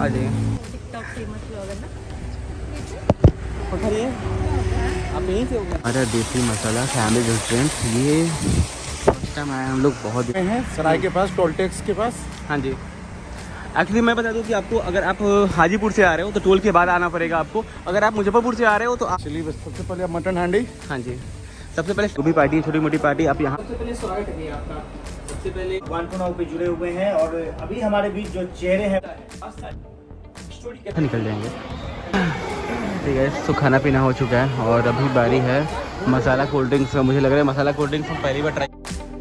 आ जाइए। TikTok famous blogger ना। आप यहीं से हो गए? अरे देसी मसाला फैमिली रेस्टोरेंट, ये फर्स्ट टाइम आए हम लोग, बहुत हैं सराय के पास, टोल टैक्स के पास। हाँ जी। एक्चुअली मैं बता दूं कि आपको अगर आप हाजीपुर से आ रहे हो तो टोल के बाद आना पड़ेगा आपको। अगर आप मुजफ्फरपुर से आ रहे हो तो चलिए बस सबसे पहले मटन हांडी। हाँ जी, सबसे पहले छोटी पार्टी, छोटी मोटी पार्टी आप यहाँ। सबसे पहले स्वागत है आपका। सबसे पहले वानपुनाव पे जुड़े हुए हैं और अभी हमारे बीच जो चेहरे हैं निकल जाएंगे। ठीक है, तो खाना पीना हो चुका है और अभी बारी है मसाला कोल्ड ड्रिंक्स। मुझे लग रहा है मसाला कोल्ड ड्रिंक्स हम पहली बार ट्राई।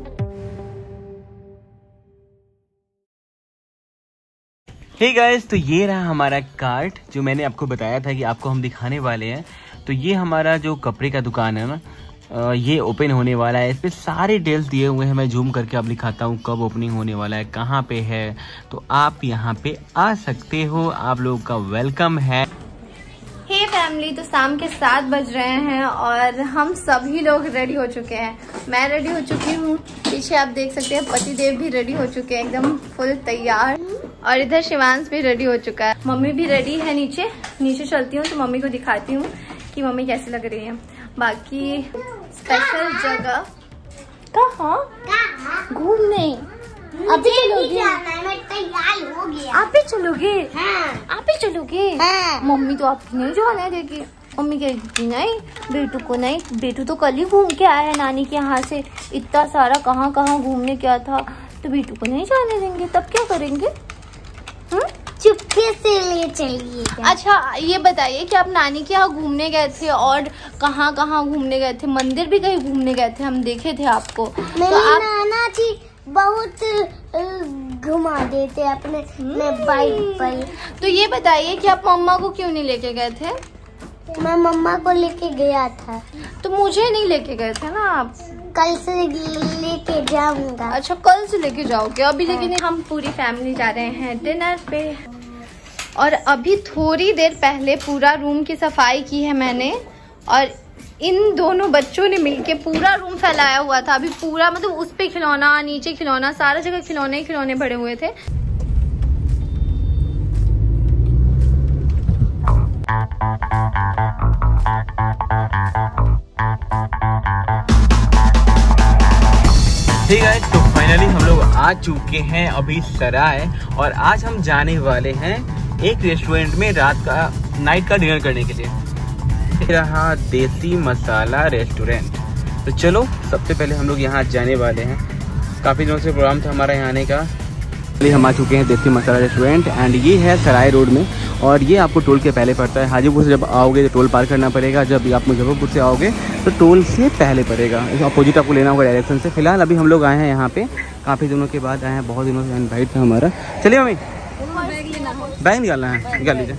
हे गाइस, तो ये रहा हमारा कार्ट जो मैंने आपको बताया था कि आपको हम दिखाने वाले हैं। तो ये हमारा जो कपड़े का दुकान है ना, ये ओपन होने वाला है। इस पे सारे डिटेल्स दिए हुए हैं। मैं जूम करके अब दिखाता हूँ कब ओपनिंग होने वाला है, कहाँ पे है। तो आप यहाँ पे आ सकते हो, आप लोगों का वेलकम है। हे फैमिली, तो शाम के 7 बज रहे हैं और हम सभी लोग रेडी हो चुके हैं। मैं रेडी हो चुकी हूँ, पीछे आप देख सकते हैं पतिदेव भी रेडी हो चुके हैं, एकदम फुल तैयार। और इधर शिवांश भी रेडी हो चुका है, मम्मी भी रेडी है। नीचे चलती हूँ तो मम्मी को दिखाती हूँ कि मम्मी कैसी लग रही है। बाकी स्पेशल जगह कहाँ घूमने अभी चलोगे? आप भी चलोगे? आप भी चलोगे? मम्मी तो आपकी नहीं जाने देगी। मम्मी कहेगी नहीं, बेटू को नहीं। बेटू तो कल ही घूम के आया है नानी के यहाँ से, इतना सारा कहाँ कहाँ घूमने गया था, तो बेटू को नहीं जाने देंगे। तब क्या करेंगे? चुपके से ले चलिए। अच्छा ये बताइए कि आप नानी के यहाँ घूमने गए थे और कहाँ कहाँ घूमने गए थे? मंदिर भी कहीं घूमने गए थे, हम देखे थे आपको। मेरी नाना जी बहुत घुमा देते अपने बाइक पर। तो ये बताइए कि आप मम्मा को क्यों नहीं लेके गए थे? मैं मम्मा को लेके गया था। तो मुझे नहीं लेके गए थे ना आप? कल से लेके जाऊंगा। अच्छा कल से लेके जाओगे? अभी लेकिन हम पूरी फैमिली जा रहे हैं डिनर पे। और अभी थोड़ी देर पहले पूरा रूम की सफाई की है मैंने, और इन दोनों बच्चों ने मिलके पूरा रूम फैलाया हुआ था। अभी पूरा मतलब उस पे खिलौना, नीचे खिलौना, सारा जगह खिलौने ही खिलौने भरे हुए थे। ठीक है, तो फाइनली हम लोग आ चुके हैं अभी सराय, और आज हम जाने वाले हैं एक रेस्टोरेंट में रात का नाइट का डिनर करने के लिए। रहा देसी मसाला रेस्टोरेंट। तो चलो सबसे पहले हम लोग यहाँ जाने वाले हैं। काफ़ी दिनों से प्रोग्राम था हमारा यहाँ आने का। हम आ चुके हैं देसी मसाला रेस्टोरेंट, एंड ये है सराय रोड में, और ये आपको टोल के पहले पड़ता है। हाजीपुर से जब आओगे तो टोल पार करना पड़ेगा, जब आप मुजफ्फरपुर से आओगे तो टोल से पहले पड़ेगा। इस अपोजिट आपको लेना होगा डायरेक्शन से। फिलहाल अभी हम लोग आए हैं यहाँ पे, काफ़ी दिनों के बाद आए हैं, बहुत दिनों से इनवाइट था हमारा। चलिए मम्मी, बैग निकालना है, निकाल लीजिए।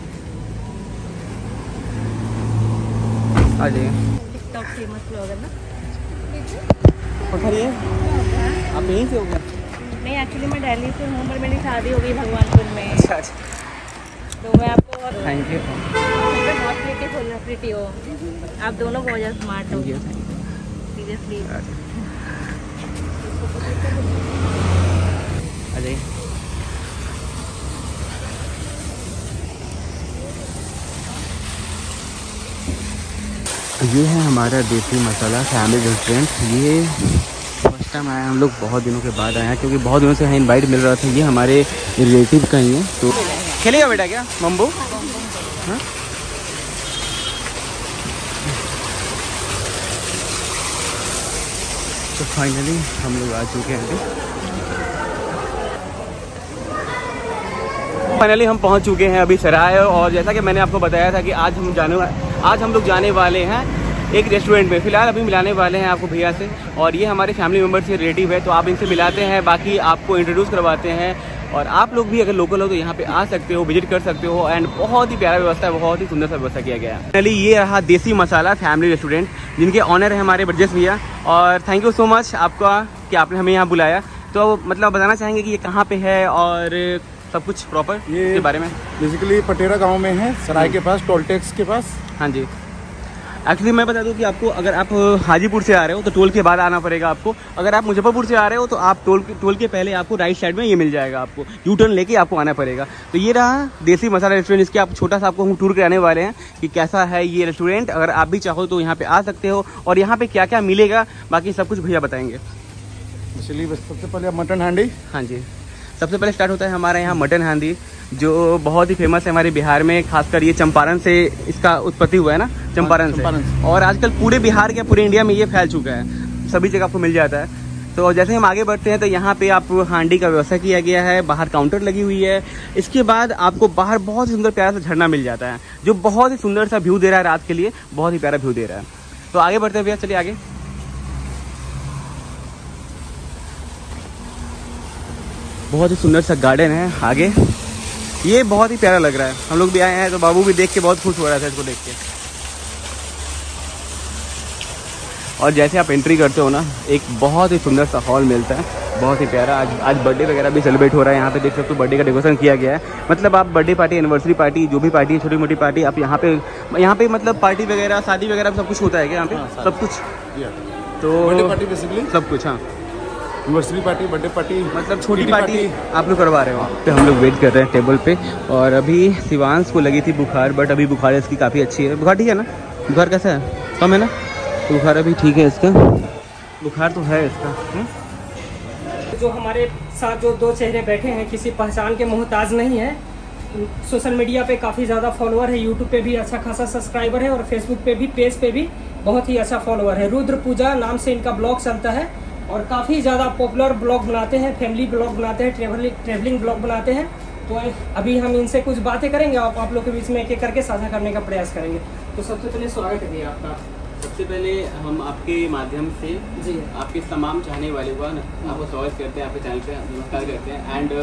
आ जाइए। टिकटॉक फेमस ब्लॉगर ना। उठाइए, आप यहीं से हो गए? नहीं, एक्चुअली मैं दिल्ली से हूँ, पर मेरी शादी हो गई भगवानपुर में। अच्छा। तो मैं आपको थैंक यू। बहुत ब्यूटीफुल प्रिटी हो आप दोनों, बहुत ज़्यादा स्मार्ट हो सीरियसली। आ जाइए। ये है हमारा देसी मसाला फैमिली रेस्टोरेंट। ये फर्स्ट टाइम आया हम लोग, बहुत दिनों के बाद आए हैं, क्योंकि बहुत दिनों से इनवाइट मिल रहा था। ये हमारे रिलेटिव का ही है। तो खेलेगा बेटा क्या मम्बो? हाँ? तो फाइनली हम लोग आ चुके हैं। फाइनली हम पहुंच चुके हैं अभी सराय, और जैसा कि मैंने आपको बताया था कि आज हम लोग जाने वाले हैं एक रेस्टोरेंट में। फिलहाल अभी मिलाने वाले हैं आपको भैया से, और ये हमारे फैमिली मेम्बर से रिलेटिव है, तो आप इनसे मिलाते हैं, बाकी आपको इंट्रोड्यूस करवाते हैं। और आप लोग भी अगर लोकल हो तो यहाँ पे आ सकते हो, विजिट कर सकते हो, एंड बहुत ही प्यारा व्यवस्था है, बहुत ही सुंदर सा व्यवस्था किया गया है। फाइनली ये रहा देसी मसाला फैमिली रेस्टोरेंट, जिनके ऑनर है हमारे ब्रजेश भैया, और थैंक यू सो मच आपका कि आपने हमें यहाँ बुलाया। तो मतलब बताना चाहेंगे कि ये कहाँ पे है और सब कुछ प्रॉपर ये के बारे में? बेसिकली पटेरा गांव में है, सराय के पास, टोल टैक्स के पास। हाँ जी। एक्चुअली मैं बता दूं कि आपको अगर आप हाजीपुर से आ रहे हो तो टोल के बाद आना पड़ेगा आपको। अगर आप मुजफ्फरपुर से आ रहे हो तो आप टोल के पहले आपको राइट साइड में ये मिल जाएगा, आपको यू टर्न लेके आपको आना पड़ेगा। तो ये रहा देसी मसाला रेस्टोरेंट, इसके आप छोटा सा आपको हम टूर कराने वाले हैं कि कैसा है ये रेस्टोरेंट। अगर आप भी चाहो तो यहाँ पे आ सकते हो और यहाँ पे क्या क्या मिलेगा बाकी सब कुछ भैया बताएंगे। चलिए सबसे पहले मटन हांडी। हाँ जी, सबसे पहले स्टार्ट होता है हमारे यहाँ मटन हांडी, जो बहुत ही फेमस है हमारे बिहार में। खासकर ये चंपारण से इसका उत्पत्ति हुआ है ना, चंपारण से। और आजकल पूरे बिहार के पूरे इंडिया में ये फैल चुका है, सभी जगह आपको मिल जाता है। तो जैसे हम आगे बढ़ते हैं तो यहाँ पे आप हांडी का व्यवस्था किया गया है, बाहर काउंटर लगी हुई है। इसके बाद आपको बाहर बहुत ही सुंदर प्यारा सा झरना मिल जाता है, जो बहुत ही सुंदर सा व्यू दे रहा है, रात के लिए बहुत ही प्यारा व्यू दे रहा है। तो आगे बढ़ते हैं भैया, चलिए आगे। बहुत ही सुंदर सा गार्डन है आगे, ये बहुत ही प्यारा लग रहा है। हम लोग भी आए हैं तो बाबू भी देख के बहुत खुश हो रहा था इसको देख के। और जैसे आप एंट्री करते हो ना, एक बहुत ही सुंदर सा हॉल मिलता है, बहुत ही प्यारा। आज बर्थडे वगैरह भी सेलिब्रेट हो रहा है यहाँ पे, देख सकते हो बर्थडे का डेकोरेशन किया गया है। मतलब आप बर्थडे पार्टी, एनिवर्सरी पार्टी, जो भी पार्टी है, छोटी मोटी पार्टी, आप यहाँ पे मतलब पार्टी वगैरह, शादी वगैरह सब कुछ होता है क्या यहाँ पे? सब कुछ, तो बर्थडे पार्टी बेसिकली सब कुछ। हाँ, एनिवर्सरी पार्टी, बर्थडे पार्टी, मतलब छोटी पार्टी आप लोग करवा रहे हो। तो हम लोग वेट कर रहे हैं टेबल पे। और अभी शिवांश को लगी थी बुखार, बट अभी बुखार इसकी काफ़ी अच्छी है। बुखार ठीक है ना? बुखार कैसा है? कम है ना? बुखार अभी ठीक है इसका, बुखार तो है इसका। जो हमारे साथ जो दो चेहरे बैठे हैं किसी पहचान के मोहताज नहीं है। सोशल मीडिया पे काफ़ी ज़्यादा फॉलोअर है, यूट्यूब पे भी अच्छा खासा सब्सक्राइबर है और फेसबुक पे भी, पेज पे भी बहुत ही अच्छा फॉलोअर है। रुद्र पूजा नाम से इनका ब्लॉग चलता है और काफ़ी ज़्यादा पॉपुलर ब्लॉग बनाते हैं, फैमिली ब्लॉग बनाते हैं, ट्रेवलिंग ब्लॉग बनाते हैं। तो अभी हम इनसे कुछ बातें करेंगे, आप लोग के बीच में एक एक करके साझा करने का प्रयास करेंगे। तो सबसे पहले स्वागत है आपका। सबसे पहले हम आपके माध्यम से जी आपके तमाम चाहने वाले को आपको स्वागत करते हैं, आपके चैनल पे नमस्कार करते हैं। एंड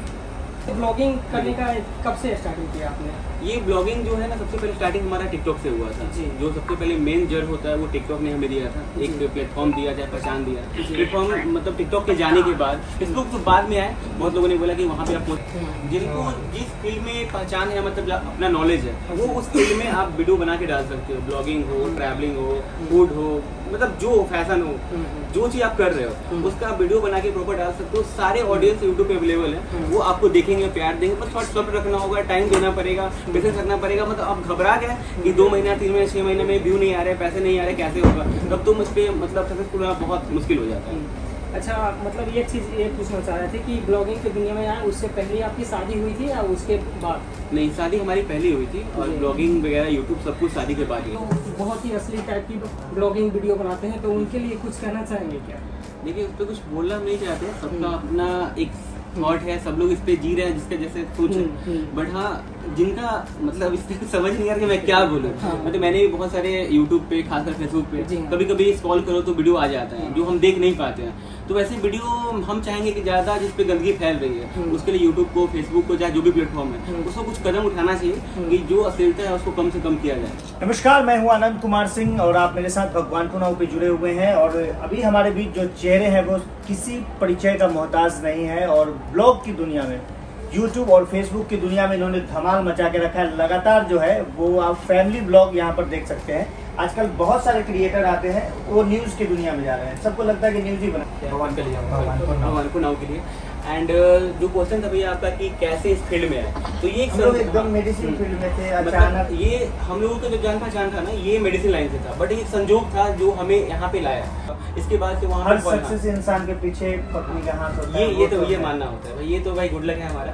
ब्लॉगिंग करने का कब से स्टार्टिंग किया आपने? ये ब्लॉगिंग जो है ना, सबसे पहले स्टार्टिंग हमारा टिकटॉक से हुआ था जी। जो सबसे पहले मेन जड़ होता है वो टिकटॉक ने हमें दिया था, एक प्लेटफॉर्म दिया जाए, पहचान दिया। प्लेटफॉर्म मतलब टिकटॉक के जाने के बाद फेसबुक तो बाद में आए, बहुत लोगों ने बोला कि वहाँ पे आप जिनको जिस फील्ड में पहचान है, मतलब अपना नॉलेज है, वो उस फील्ड में आप वीडियो बना के डाल सकते हो। ब्लॉगिंग हो, ट्रैवलिंग हो, फूड हो, मतलब जो फैशन हो, जो चीज़ आप कर रहे हो उसका वीडियो बना के प्रॉपर डाल सकते हो। सारे ऑडियंस यूट्यूब पे अवेलेबल है, वो आपको देखेंगे, प्यार देंगे। बस थोड़ा सब्र रखना होगा, टाइम देना पड़ेगा, पेशेंस रखना पड़ेगा। मतलब आप घबरा गए कि 2 महीना, 3 महीने, 6 महीने में व्यू नहीं आ रहे, पैसे नहीं आ रहे, कैसे होगा, तब तुम इस पर मतलब सक्सेसफुल होना बहुत मुश्किल हो जाता है। अच्छा, मतलब ये चीज़ ये पूछना चाह रहे थे कि ब्लॉगिंग की दुनिया में आए उससे पहले आपकी शादी हुई थी या उसके बाद? नहीं, शादी हमारी पहली हुई थी और ब्लॉगिंग वगैरह यूट्यूब सब कुछ शादी के बाद ही। तो बहुत ही असली टाइप की ब्लॉगिंग वीडियो बनाते हैं, तो उनके लिए कुछ कहना चाहेंगे क्या? देखिए, उस पर कुछ बोलना हम नहीं चाहते, सबका अपना एक थॉट है, सब लोग इस पे जी रहे हैं जिसके जैसे सोच है। बट हाँ, जिनका मतलब इस पे समझ नहीं आ रहा कि मैं क्या बोलूँ। मतलब मैंने भी बहुत सारे यूट्यूब पे, खासकर फेसबुक पे कभी कभी स्क्रॉल करो तो वीडियो आ जाता है जो हम देख नहीं पाते हैं। तो वैसे वीडियो हम चाहेंगे कि ज़्यादा जिस पे गंदगी फैल रही है उसके लिए यूट्यूब को, फेसबुक को, चाहे जो भी प्लेटफॉर्म है, उसको कुछ कदम उठाना चाहिए कि जो अश्लीलता है उसको कम से कम किया जाए। नमस्कार, मैं हूं आनंद कुमार सिंह और आप मेरे साथ भगवानपुर नाव पे जुड़े हुए हैं। और अभी हमारे बीच जो चेहरे हैं वो किसी परिचय का मोहताज नहीं है और ब्लॉग की दुनिया में, यूट्यूब और फेसबुक की दुनिया में इन्होंने धमाल मचा के रखा है। लगातार जो है वो आप फैमिली ब्लॉग यहाँ पर देख सकते हैं। आजकल बहुत सारे क्रिएटर आते हैं, वो न्यूज़ की दुनिया में जा रहे हैं। सबको लगता है कि न्यूज़ ही बनाते हैं भगवानपुर नाव के लिए। एंड जो क्वेश्चन था भैया आपका कि कैसे इस फील्ड में आए, तो ये हम लोग एकदम मेडिसिन फील्ड में थे। अचानक ये हम लोगों का जो जान पहचान था ना, ये मेडिसिन लाइन से था, बट एक संजोग था जो हमें यहाँ पे लाया। इसके बाद से वहाँ हर सक्सेस इंसान के पीछे पत्नी का हाथ होता है, ये तो ये मानना होता है भाई, ये तो भाई गुड लक है हमारा।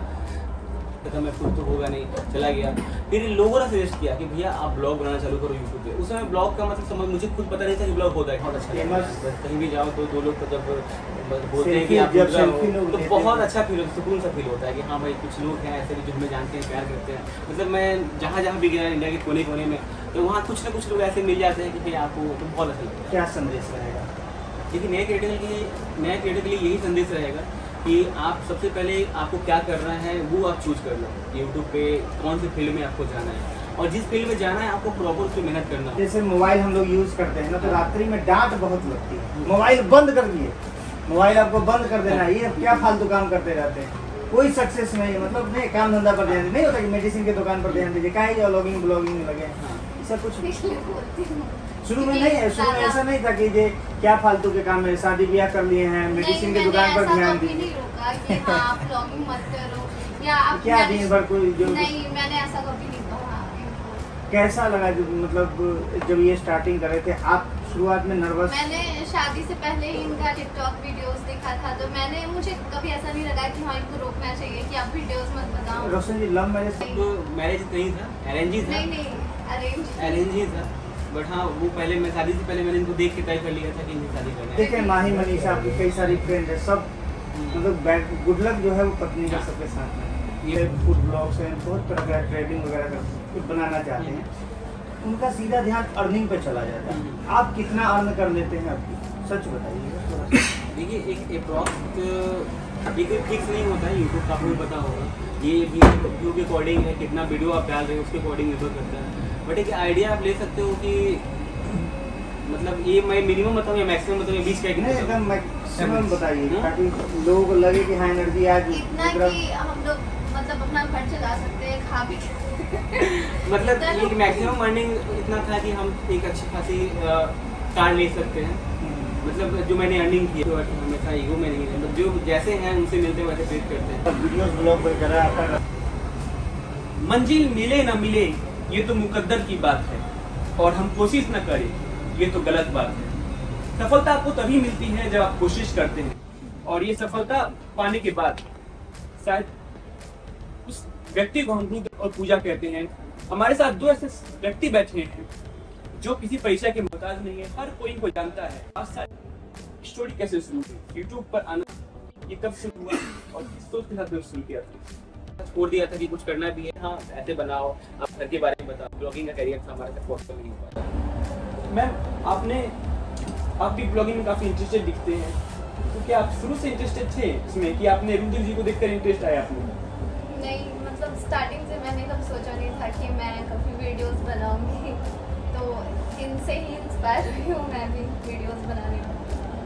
तो मैं खुद तो होगा नहीं, चला गया। फिर लोगों ने सजेस्ट किया कि भैया आप ब्लॉग बनाना चालू करो यूट्यूब पे। उस समय ब्लॉग का मतलब समझ मुझे खुद पता नहीं था कि ब्लॉग होता है। बहुत अच्छा, कहीं भी जाओ तो 2 लोग तो जब बोलते हैं कि आप तो बहुत अच्छा फील, सुकून सा फील होता है कि हाँ भाई कुछ लोग हैं ऐसे जो हमें जानते हैं, प्यार करते हैं। मतलब मैं जहाँ जहाँ भी गया इंडिया के कोने कोने में, तो वहाँ कुछ ना कुछ लोग ऐसे मिल जाते हैं कि भाई आपको तो बहुत अच्छा लगता है। क्या संदेश रहेगा? देखिए, नए क्रिएटर के लिए यही संदेश रहेगा कि आप सबसे पहले आपको क्या करना है वो आप चूज कर लो। यूट्यूब पे कौन से फील्ड में आपको जाना है और जिस फील्ड में जाना है आपको प्रॉपर उस पर मेहनत करना है। जैसे मोबाइल हम लोग यूज करते हैं ना, तो रात्रि में डांट बहुत लगती है, मोबाइल बंद कर दिए, मोबाइल आपको बंद कर देना, ये क्या फालतू काम करते रहते हैं, कोई सक्सेस नहीं। मतलब नहीं, काम धंधा पर ध्यान नहीं होता कि मेडिसिन के दुकान पर ध्यान दीजिए, काहे जो ब्लॉगिंग में लगे। ऐसा कुछ इसलिए बोलती हूँ। शुरू में नहीं है, शुरू में ऐसा नहीं था कि ये क्या फालतू के काम है, शादी ब्याह कर लिए हैं, मेडिसिन की दुकान पर ध्यान दी। नहीं रोका कि हाँ आप ब्लॉगिंग मत करो या आप क्या दिन भर कोई जो नहीं, मैंने ऐसा कभी नहीं कहा। कैसा लगा जब ये स्टार्टिंग कर रहे थे आप? शुरुआत में नर्वस? मैंने शादी से पहले ही इनका टिकटॉक वीडियोस देखा था, तो मुझे कभी ऐसा नहीं लगा कि हाँ इनको रोकना चाहिए कि आप वीडियोस मत बनाओ। Roshan ji love marriage? Marriage नहीं था, अरेंज ही था। नहीं अरेंज ही था, बट हाँ वो पहले मैं शादी से पहले मैंने इनको देख के तय कर लिया था कि इनकी शादी करना है। देखिए माही मनीषा आपकी कई सारी फ्रेंड है, सब मतलब गुड लक जो है वो पत्नी का सबके साथ में। ये फूड ब्लॉग्स हैं, बहुत तरह का ट्रेडिंग वगैरह का कुछ बनाना चाहते हैं, उनका सीधा ध्यान अर्निंग पे चला जाता है। आप कितना अर्न कर लेते हैं आपकी, सच बताइए। देखिए एक अप्रॉक्स एक फिक्स नहीं होता है, यूट्यूब का आपको पता होगा, ये व्यू के अकॉर्डिंग है, कितना वीडियो आप डाल रहे हैं उसके अकॉर्डिंग निर्भर करता है। बट एक आइडिया आप ले सकते हो कि मतलब ये मैं मिनिमम बताऊँ या मैक्सिमम बताऊँ, 20 का एकदम मैक्सिमम बताइए ताकि लोगों को लगे कि हाँ एनर्जी आ गई। इतना कि हम लोग मतलब अपना घर चला सकते हैं, खा पी मतलब एक मैक्सिमम अर्निंग इतना था कि हम एक अच्छी खासी कार ले सकते हैं। मतलब जो मैंने अर्निंग की है हमेशा ईगो में नहीं है, मतलब जो जैसे हैं उनसे मिलते वैसे ट्रीट करते हैं। वीडियोस ब्लॉग वगैरह आता मंजिल मिले ना मिले ये तो मुकद्दर की बात है, और हम कोशिश न करें ये तो गलत बात है। सफलता आपको तभी मिलती है जब आप कोशिश करते हैं, और ये सफलता पाने के बाद शायद उस व्यक्ति को हम रुद्र और पूजा कहते हैं। हमारे साथ दो ऐसे व्यक्ति बैठे हैं जो किसी पैसा के मोहताज नहीं है, हर कोई इनको जानता है। आज स्टोरी कैसे शुरू हुई, यूट्यूब पर आना ये कब शुरू हुआ और किस सोच के साथ शुरू किया था? छोड़ दिया था कि कुछ करना भी है, हाँ ऐसे बनाओ, आप घर के बारे में बताओ। ब्लॉगिंग का करियर था हमारे साथ पॉसिबल नहीं हो पाता। मैम आप भी ब्लॉगिंग में काफी इंटरेस्टेड दिखते हैं, तो क्या आप शुरू से इंटरेस्टेड थे इसमें कि आपने रुद्र जी को देखकर इंटरेस्ट आया आपको? नहीं, मतलब स्टार्टिंग से मैंने कभी सोचा नहीं था कि मैं कभी वीडियोस बनाऊंगी, तो इनसे ही इंस्पायर हुई हूँ मैं भी वीडियोस बनाने में।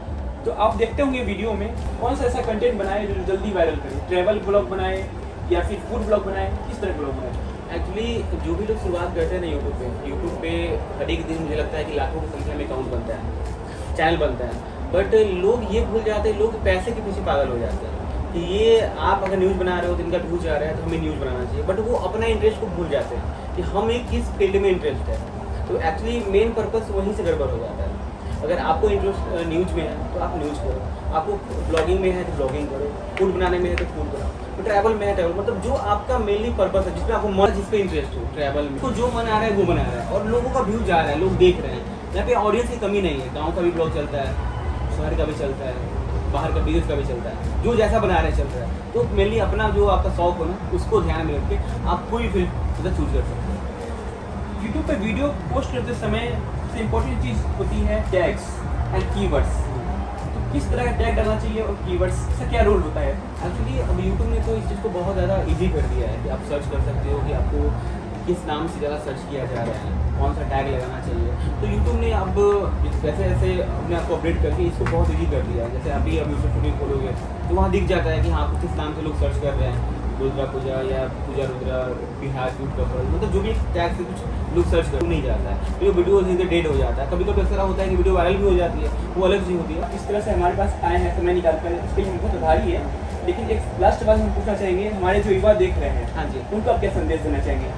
तो आप देखते होंगे वीडियो में कौन सा ऐसा कंटेंट बनाए जो जल्दी वायरल करे? ट्रैवल ब्लॉग बनाए या फिर फूड ब्लॉग बनाए, किस तरह ब्लॉग बनाए? एक्चुअली जो भी लोग शुरुआत करते हैं ना यूट्यूब पे हर एक दिन मुझे लगता है कि लाखों की संख्या में अकाउंट बनता है, चैनल बनता है, बट लोग ये भूल जाते हैं, लोग पैसे के पीछे पागल हो जाते हैं कि ये आप अगर न्यूज़ बना रहे हो तो इनका व्यूज आ रहा है तो हमें न्यूज़ बनाना चाहिए, बट वो अपना इंटरेस्ट को भूल जाते हैं कि हमें किस फील्ड में इंटरेस्ट है। तो एक्चुअली मेन पर्पस वहीं से गड़बड़ हो जाता है। अगर आपको इंटरेस्ट न्यूज़ में है तो आप न्यूज़ करो, आपको ब्लॉगिंग में है तो ब्लॉगिंग करो, फूड बनाने में है तो फूड बनाओ, तो ट्रैवल में है ट्रैवल, मतलब जो आपका मेनली पर्पस है, जिसमें आपको मन, जिस पे इंटरेस्ट हो ट्रैवल में, तो जो मन आ रहा है वो बना रहा है और लोगों का व्यूज आ रहा है, लोग देख रहे हैं। यहाँ पे ऑडियंस की कमी नहीं है, गाँव का भी ब्लॉग चलता है, शहर का भी चलता है, बाहर का विदेश का भी चलता है, जो जैसा बना रहे चल रहा है। तो मेनली अपना जो आपका शौक हो ना उसको ध्यान में रख के आप कोई भी फील्ड चूज कर सकते हैं। यूट्यूब पे वीडियो पोस्ट करते समय सबसे इम्पोर्टेंट चीज़ होती है टैग्स एंड कीवर्ड्स। तो किस तरह का टैग डालना चाहिए और कीवर्ड्स का क्या रोल होता है? एक्चुअली अब यूट्यूब ने तो इस चीज़ को बहुत ज़्यादा ईजी कर दिया है कि आप सर्च कर सकते हो कि आपको किस नाम से ज़्यादा सर्च किया जा रहा है, कौन सा टैग लगाना चाहिए। तो यूट्यूब ने अब जैसे जैसे अपने आपको अपडेट करके इसको बहुत ईजी कर दिया है। जैसे अभी अब यूट्यूब स्टूडियो खोलोगे तो वहाँ दिख जाता है कि हाँ किस नाम से लोग सर्च कर रहे हैं, रुद्रा पूजा या पूजा रुद्रा बिहार यूट्यूब कपल, मतलब जो भी टैग से कुछ लोग सर्च कर नहीं जाता है, तो वीडियो धीरे डेड हो जाता है। कभी कभी ऐसा होता है कि वीडियो वायरल भी हो जाती है, वो अलग चीज़ होती है। इस तरह से हमारे पास आए हैं समय निकाल कर, इसके लिए बहुत आभारी है। लेकिन एक लास्ट बात हम पूछना चाहेंगे, हमारे जो युवा देख रहे हैं, हाँ जी, उनको आप क्या संदेश देना चाहेंगे?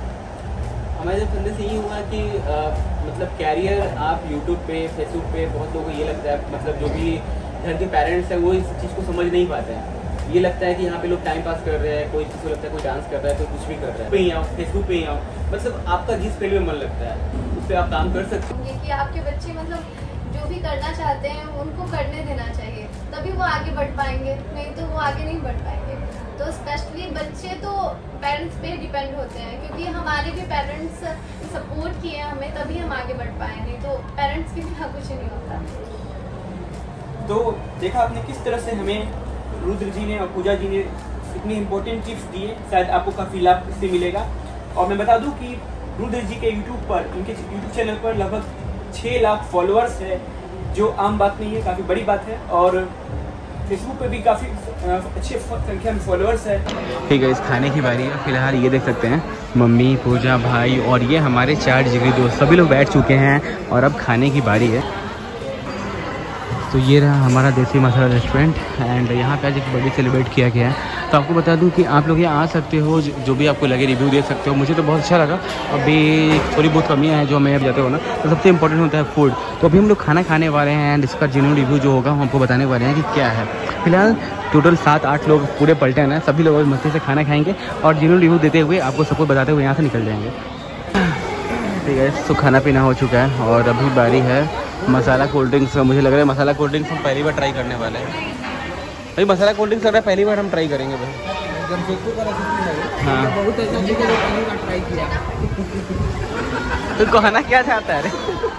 हमारा जो संदेश यही हुआ कि मतलब कैरियर आप यूट्यूब पे फेसबुक पे, बहुत लोगों को ये लगता है, मतलब जो भी घर के पेरेंट्स हैं वो इस चीज़ को समझ नहीं पाते हैं। ये लगता है कि यहाँ पे लोग टाइम पास कर रहे हैं, कोई किसी को लगता है कोई डांस कर रहा है, कोई कुछ भी कर रहा है, पे ही आओ, फेसबुक पे ही आओ, मतलब आपका जिस फील्ड में मन लगता है उस पर आप काम कर सकते हैं। कि आपके बच्चे मतलब जो भी करना चाहते हैं उनको करने देना चाहिए, तभी वो आगे बढ़ पाएंगे, नहीं तो वो आगे नहीं बढ़ पाएंगे। तो स्पेशली बच्चे तो पेरेंट्स पे डिपेंड होते हैं, क्योंकि हमारे भी पेरेंट्स सपोर्ट किए हमें तभी हम आगे बढ़ पाए, नहीं तो पेरेंट्स के बिना कुछ नहीं होता। तो देखा आपने किस तरह से हमें रुद्र जी ने और पूजा जी ने इतनी इम्पोर्टेंट टिप्स दिए, शायद आपको काफ़ी लाभ इससे मिलेगा। और मैं बता दूं कि रुद्र जी के यूट्यूब पर, उनके यूट्यूब चैनल पर लगभग 6 लाख फॉलोअर्स है, जो आम बात नहीं है, काफ़ी बड़ी बात है। और फेसबुक पे भी काफ़ी अच्छी संख्या में फॉलोअर्स है। ठीक है, इस खाने की बारी है। फिलहाल ये देख सकते हैं मम्मी, पूजा, भाई और ये हमारे 4 जिगरी दोस्त सभी लोग बैठ चुके हैं और अब खाने की बारी है। तो ये रहा हमारा देसी मसाला रेस्टोरेंट एंड यहाँ पे आज एक बर्थडे सेलिब्रेट किया गया है। तो आपको बता दूं कि आप लोग यहाँ आ सकते हो, जो भी आपको लगे रिव्यू दे सकते हो। मुझे तो बहुत अच्छा लगा। अभी थोड़ी बहुत कमियाँ हैं जो हमें अब जाते हो ना, तो सबसे इंपॉर्टेंट होता है फूड। तो अभी हम लोग खाना खाने वाले हैं एंड इसका जेन्युइन रिव्यू जो होगा हम आपको बताने वाले हैं कि क्या है। फिलहाल टोटल 7-8 लोग पूरे पलटे हैं ना, सभी लोग मस्ती से खाना खाएंगे और जेन्युइन रिव्यू देते हुए आपको सबको बताते हुए यहाँ से निकल जाएंगे। ठीक है, तो खाना पीना हो चुका है और अभी बारी है मसाला कोल्ड ड्रिंक्स। मुझे लग रहा है मसाला कोल्ड ड्रिंक्स हम पहली बार ट्राई करने वाले हैं भाई। मसाला कोल्ड ड्रिंक्स लग रहा है पहली बार हम ट्राई करेंगे भाई। हाँ, बहुत ट्राई किया। तो कहना क्या चाहता है?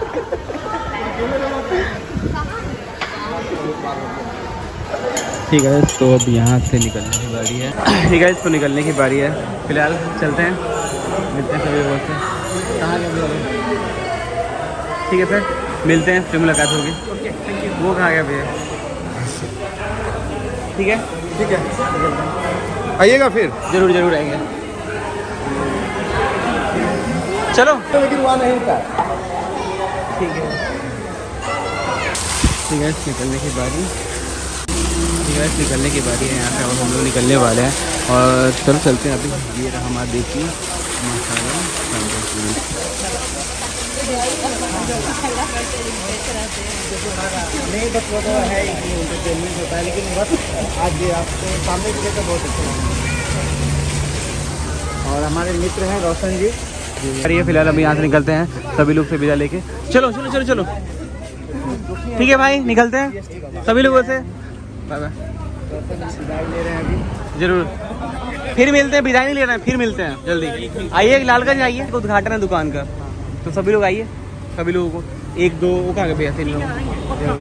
ठीक है, तो अब यहाँ से निकलने की बारी है। ठीक है, इसको निकलने की बारी है। फिलहाल चलते हैं, मिलते हैं सभी लोगों से। कहाँ गए? ठीक है सर, मिलते हैं, फिर मुलाकात होगी। Okay, thank you. वो कहाँ गया भैया? ठीक है, ठीक है, आइएगा फिर। जरूर जरूर आएंगे। चलो, लेकिन वहाँ नहीं था। ठीक है, ठीक है, निकलने की बारी। ठीक है, निकलने की बारी है। यहाँ से अब हम लोग निकलने वाले हैं और चलो चलते हैं। अभी ये रहा हमारा देसी मसाला नहीं, बस वो तो है एंटरटेनमेंट होता है, लेकिन बस आज आपको सामने के लिए तो बहुत अच्छा लगा। और हमारे मित्र हैं रोशन जी। अरे फिलहाल अभी यहाँ से निकलते हैं सभी लोग से विदा लेके। चलो चलो चलो चलो, ठीक है भाई, निकलते हैं सभी लोगों से। Bye bye. विदाई ले रहे हैं अभी। जरूर, फिर मिलते हैं। विदाई नहीं ले रहे हैं, फिर मिलते हैं जल्दी। आइए लालगंज आइए, उद्घाटन है दुकान का, तो सभी लोग आइए। सभी लोगों को 1-2 वो कहाँ गए भैया? 3 लोग।